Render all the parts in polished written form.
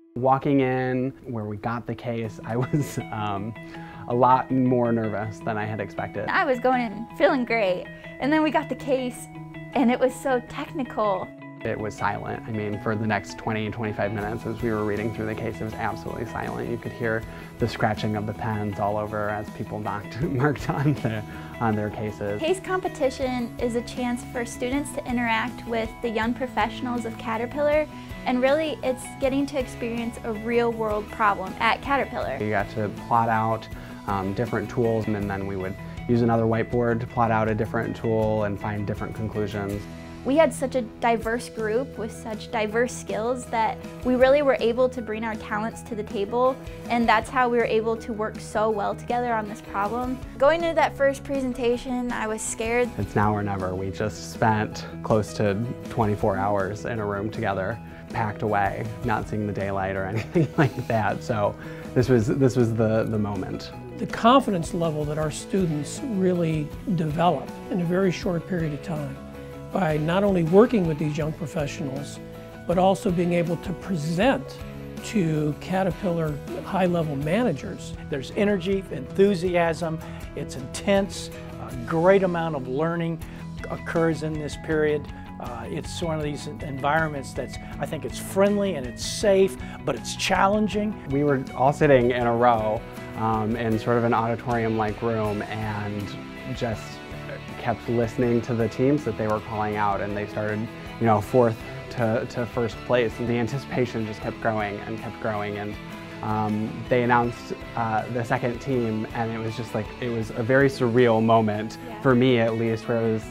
Walking in where we got the case, I was a lot more nervous than I had expected. I was going in feeling great, and then we got the case, and it was so technical. It was silent. I mean, for the next 20-25 minutes as we were reading through the case, it was absolutely silent. You could hear the scratching of the pens all over as people marked on their cases. Case competition is a chance for students to interact with the young professionals of Caterpillar, and really it's getting to experience a real-world problem at Caterpillar. You got to plot out different tools, and then we would use another whiteboard to plot out a different tool and find different conclusions. We had such a diverse group with such diverse skills that we really were able to bring our talents to the table, and that's how we were able to work so well together on this problem. Going into that first presentation, I was scared. It's now or never. We just spent close to 24 hours in a room together, packed away, not seeing the daylight or anything like that. So this was the moment. The confidence level that our students really develop in a very short period of time by not only working with these young professionals, but also being able to present to Caterpillar high-level managers. There's energy, enthusiasm, it's intense, a great amount of learning occurs in this period. It's one of these environments that's, I think it's friendly and it's safe, but it's challenging. We were all sitting in a row in sort of an auditorium-like room and just kept listening to the teams that they were calling out, and they started, fourth to first place. And the anticipation just kept growing and kept growing, and they announced the second team, and it was just like, it was a very surreal moment, for me at least, where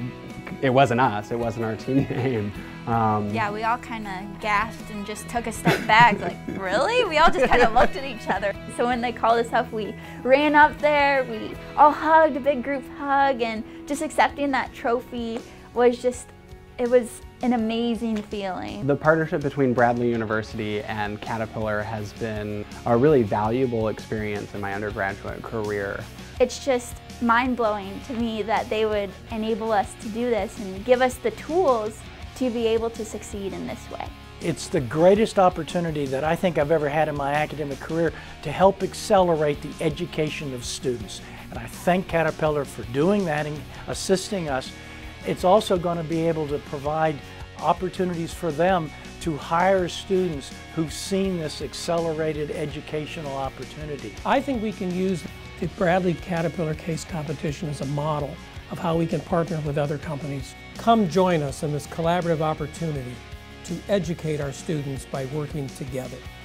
it wasn't us, it wasn't our team name. Yeah, we all kind of gasped and just took a step back, like, really? We all just kind of looked at each other. So when they called us up, we ran up there, we all hugged, a big group hug, and just accepting that trophy was just, it was an amazing feeling. The partnership between Bradley University and Caterpillar has been a really valuable experience in my undergraduate career. It's just mind-blowing to me that they would enable us to do this and give us the tools to be able to succeed in this way. It's the greatest opportunity that I think I've ever had in my academic career to help accelerate the education of students. And I thank Caterpillar for doing that and assisting us. It's also going to be able to provide opportunities for them to hire students who've seen this accelerated educational opportunity. I think we can use the Bradley Caterpillar Case Competition as a model of how we can partner with other companies. Come join us in this collaborative opportunity to educate our students by working together.